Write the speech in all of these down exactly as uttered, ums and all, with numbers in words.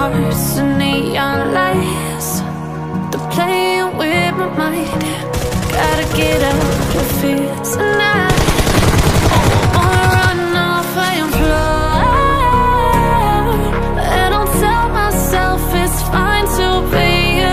hearts and neon lights. They're playing with my mind. Gotta get out of fear tonight. Wanna run off and fly, and I'll tell myself it's fine to be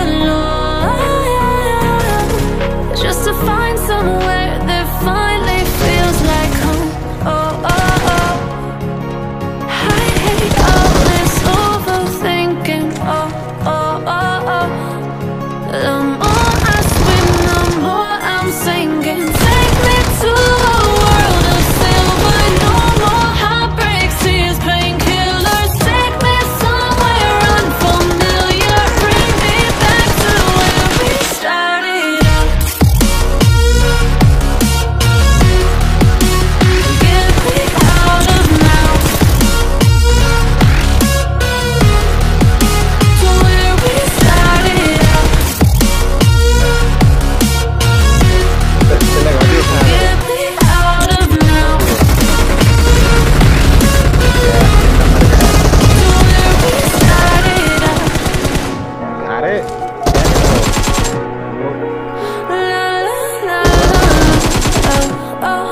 alone, just to find somewhere that finally feels like home. Oh, oh, oh. I hate all this overthinking. Oh, oh, oh, oh. The more I swim, the more I'm sinking. Take me to a world of silver. No more heartbreaks, tears, painkillers. Take me somewhere unfamiliar. Bring me back to where we started out. Get me out of now, to where we started out. Get me out of now, to where we started out. Got it. La la la la, oh, oh.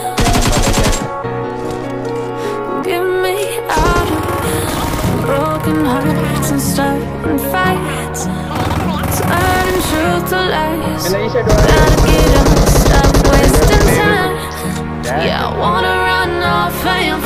Get me out of broken hearts and starting fights, turning truth to lies. Indonesia dua. Gotta get up, stop wasting time. Yeah, I wanna run off and